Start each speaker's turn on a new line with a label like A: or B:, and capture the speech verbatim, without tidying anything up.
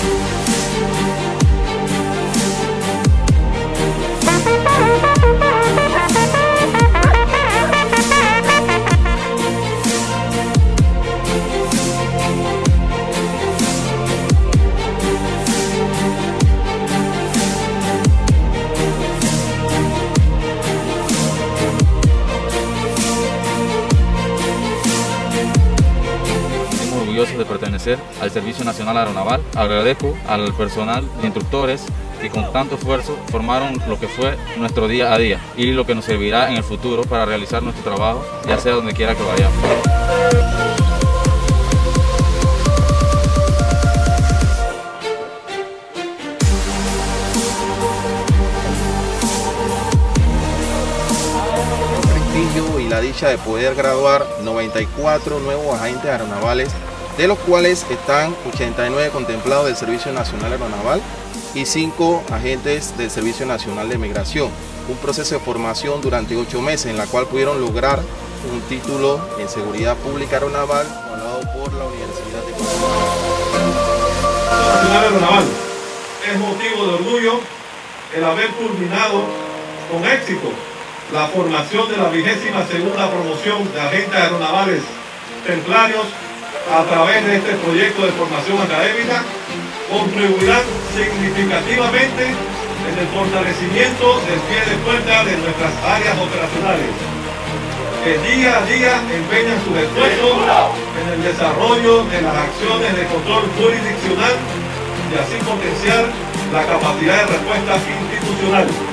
A: De pertenecer al Servicio Nacional Aeronaval. Agradezco al personal de instructores que con tanto esfuerzo formaron lo que fue nuestro día a día y lo que nos servirá en el futuro para realizar nuestro trabajo, ya sea donde quiera que vayamos.
B: Y la dicha de poder graduar noventa y cuatro nuevos agentes aeronavales, de los cuales están ochenta y nueve contemplados del Servicio Nacional Aeronaval y cinco agentes del Servicio Nacional de Migración. Un proceso de formación durante ocho meses en la cual pudieron lograr un título en Seguridad Pública Aeronaval avalado por la Universidad de
C: La Nacional Aeronaval es motivo de orgullo el haber culminado con éxito la formación de la vigésima segunda promoción de agentes aeronavales templarios a través de este proyecto de formación académica, contribuirán significativamente en el fortalecimiento del pie de puerta de nuestras áreas operacionales, que día a día empeñan sus esfuerzos en el desarrollo de las acciones de control jurisdiccional y así potenciar la capacidad de respuesta institucional.